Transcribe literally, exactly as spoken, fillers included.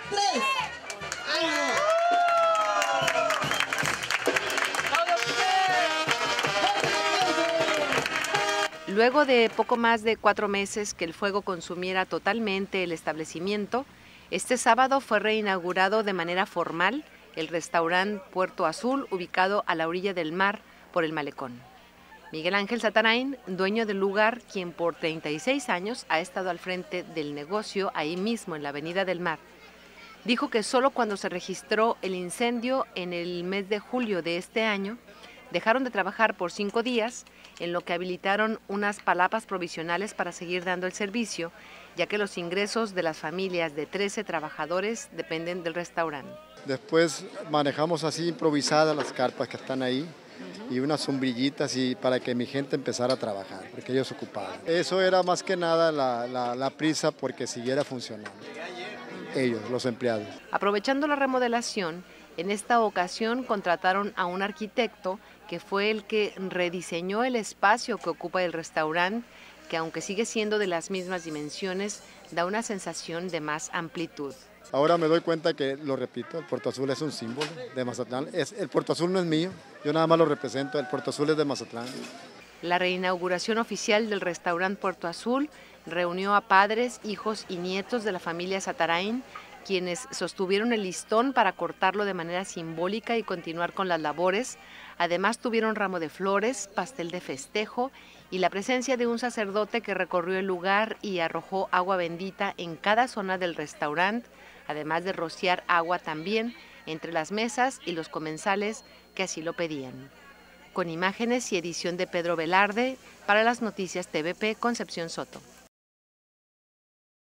tres. Luego de poco más de cuatro meses que el fuego consumiera totalmente el establecimiento, este sábado fue reinaugurado de manera formal el restaurante Puerto Azul, ubicado a la orilla del mar por el malecón. Miguel Ángel Satarain, dueño del lugar, quien por treinta y seis años ha estado al frente del negocio ahí mismo en la Avenida del Mar, dijo que solo cuando se registró el incendio en el mes de julio de este año, dejaron de trabajar por cinco días, en lo que habilitaron unas palapas provisionales para seguir dando el servicio, ya que los ingresos de las familias de trece trabajadores dependen del restaurante. Después manejamos así improvisadas las carpas que están ahí y unas sombrillitas y para que mi gente empezara a trabajar, porque ellos ocupaban. Eso era más que nada la, la, la prisa porque siguiera funcionando. Ellos, los empleados. Aprovechando la remodelación, en esta ocasión contrataron a un arquitecto que fue el que rediseñó el espacio que ocupa el restaurante, que aunque sigue siendo de las mismas dimensiones, da una sensación de más amplitud. Ahora me doy cuenta que, lo repito, el Puerto Azul es un símbolo de Mazatlán. Es, el Puerto Azul no es mío, yo nada más lo represento, el Puerto Azul es de Mazatlán. La reinauguración oficial del restaurante Puerto Azul reunió a padres, hijos y nietos de la familia Satarain, quienes sostuvieron el listón para cortarlo de manera simbólica y continuar con las labores. Además tuvieron ramo de flores, pastel de festejo y la presencia de un sacerdote que recorrió el lugar y arrojó agua bendita en cada zona del restaurante, además de rociar agua también entre las mesas y los comensales que así lo pedían. Con imágenes y edición de Pedro Velarde, para las Noticias T V P, Concepción Soto.